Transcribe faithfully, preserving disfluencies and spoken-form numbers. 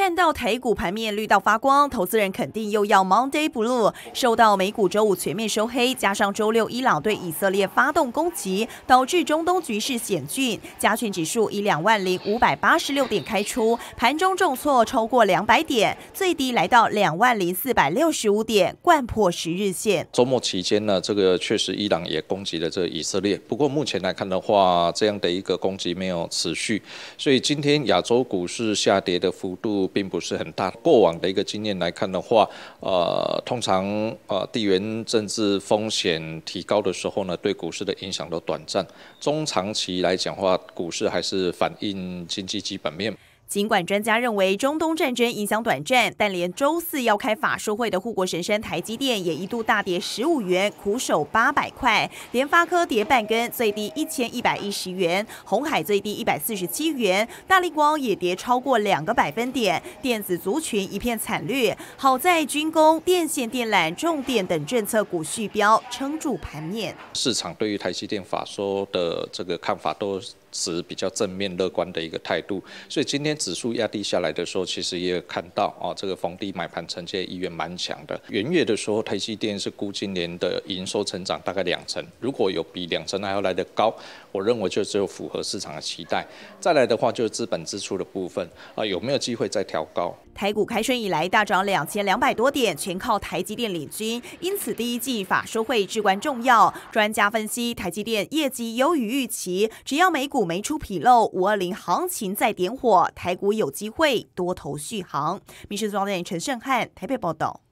看到台股盘面绿到发光，投资人肯定又要 Monday Blue。受到美股周五全面收黑，加上周六伊朗对以色列发动攻击，导致中东局势险峻。加权指数以两万零五百八十六点开出，盘中重挫超过两百点，最低来到两万零四百六十五点，掼破十日线。 周末期间呢，这个确实伊朗也攻击了这个以色列，不过目前来看的话，这样的一个攻击没有持续，所以今天亚洲股市下跌的幅度并不是很大。过往的一个经验来看的话，呃，通常呃地缘政治风险提高的时候呢，对股市的影响都短暂。中长期来讲的话，股市还是反映经济基本面。 尽管专家认为中东战争影响短暂，但连周四要开法说会的护国神山台积电也一度大跌十五元，苦守八百块。联发科跌半根，最低一千一百一十元；鸿海最低一百四十七元，大立光也跌超过两个百分点。电子族群一片惨绿，好在军工、电线电缆、重电等政策股续标，撑住盘面。 市场对于台积电法说的这个看法都持比较正面乐观的一个态度，所以今天指数压低下来的时候，其实也有看到啊，这个逢低买盘承接意愿蛮强的。元月的时候，台积电是估今年的营收成长大概两成，如果有比两成还要来得高，我认为就只有符合市场的期待。再来的话，就是资本支出的部分啊，有没有机会再调高？ 台股开春以来大涨两千两百多点，全靠台积电领军，因此第一季法说会至关重要。专家分析，台积电业绩优于预期，只要美股没出纰漏，五二零行情再点火，台股有机会多头续航。民视主播人陈胜汉台北报道。